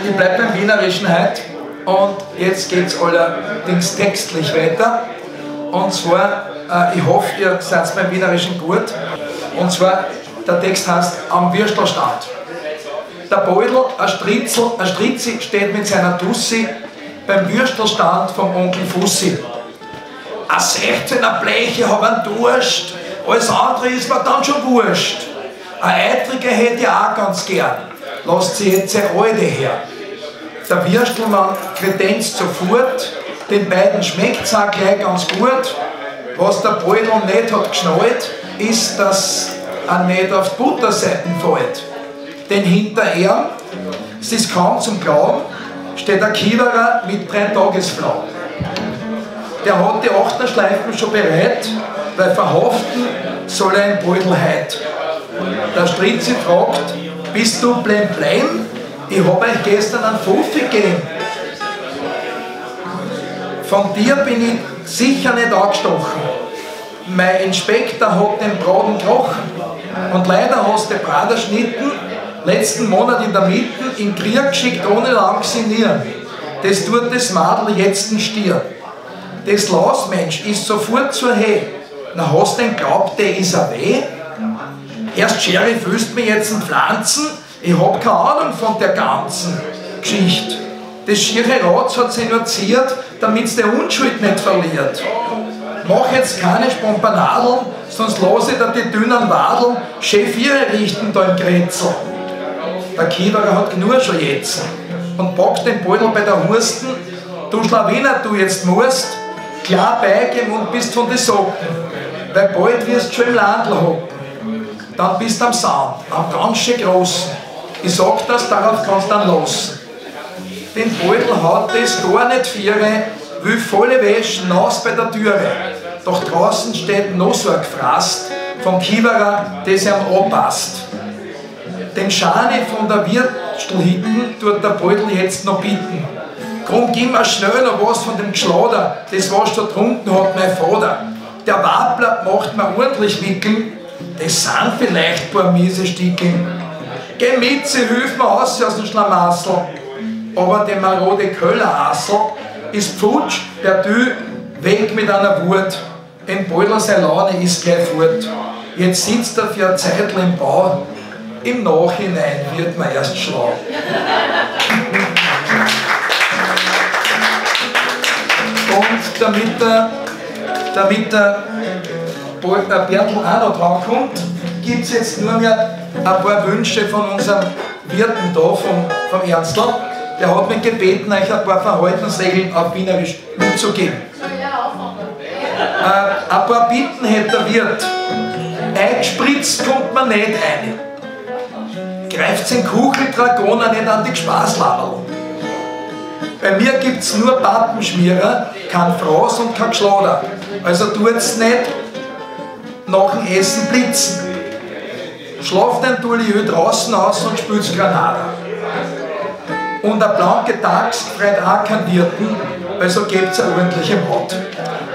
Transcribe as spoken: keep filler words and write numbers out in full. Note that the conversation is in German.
ich bleibe beim Wienerischen heute und jetzt geht es allerdings textlich weiter. Und zwar, äh, ich hoffe, ihr seid beim Wienerischen gut. Und zwar, der Text heißt Am Würstelstand. Der Beudel, ein Stritzel, ein Stritzi, steht mit seiner Tussi beim Würstelstand vom Onkel Fussi. Ein sechzehner Bleche hab einen Durst, alles andere ist mir dann schon wurscht. Ein Eitriger hätte ich auch ganz gern, lasst sie jetzt seine Alte her. Der Würstelmann kredenzt sofort, den beiden schmeckt's auch gleich ganz gut. Was der Beudel nicht hat geschnallt, ist, dass er nicht auf die Butterseiten fällt. Denn hinter ihm, es ist kaum zum Glauben, steht ein Kiewerer mit drei Tagesflau. Der hat die Achterschleifen schon bereit, weil verhaften soll er ein Beudel heut. Der Stritzi fragt, bist du blem blem? Ich hab euch gestern einen Fuffi gegeben. Von dir bin ich sicher nicht angestochen. Mein Inspektor hat den Braten gerochen. Und leider hast du den Braten geschnitten, letzten Monat in der Mitte in Krieg geschickt, ohne lang sinnieren. Das tut das Madel jetzt ein Stier. Das Lausmensch ist sofort zur He. Na, hast du denn glaubt, der ist er weh? Erst Sheriff willst mir jetzt ein Pflanzen? Ich hab keine Ahnung von der ganzen Geschichte. Das schiere Rad hat sich nur ziert, damit's der Unschuld nicht verliert. Mach jetzt keine Spompanadeln, sonst lasse ich dir die dünnen Wadeln schön ihre richten da im Grätzl. Der Kiewerer hat genug schon jetzt und packt den Beudel bei der Hursten. Du Schlawiner, du jetzt musst klar beigeben und bist von den Socken, weil bald wirst du schon im Landl hocken. Dann bist du am Sound, am ganz schön großen. Ich sag das, darauf kannst du dann lassen. Den Beudel hat das gar nicht viere, will volle Wäsche nass bei der Türe. Doch draußen steht noch so ein Gefraßt vom Kiewerer, das ihm anpasst. Den Schani von der Wirstelhitten tut der Beudel jetzt noch bitten. Drum gib mir schnell noch was von dem Geschlader, das was da drunten hat mein Vater. Der Wappler macht mir ordentlich wickeln, das sind vielleicht ein paar miese Stickeln. Geh mit, sie hilft mir aus aus dem Schlamassel. Aber der marode Köllerassel ist futsch, der Tü weg mit einer Wut. Ein Beudel seine Laune ist gleich fort. Jetzt sitzt er für eine Zeitl im Bau. Im Nachhinein wird man erst schlau. Und damit der, damit der Bertel auch noch drankommt, gibt es jetzt nur mehr ein paar Wünsche von unserem Wirten da, vom, vom Ernstl. Der hat mich gebeten, euch ein paar Verhaltensregeln auf Wienerisch mitzugeben. Äh, ein paar Bitten hätte der Wirt. Eingespritzt kommt man nicht rein. Greift den Kucheldragoner nicht an die Spaßlaberl. Bei mir gibt es nur Pappenschmierer, kein Fraß und kein Geschlader. Also tut's nicht nach dem Essen blitzen. Schlaft ein Tulieu draußen aus und spült's Granada. Und eine blanke Tax freut auch keinen Wirten, also gebt's eine ordentliche Maut.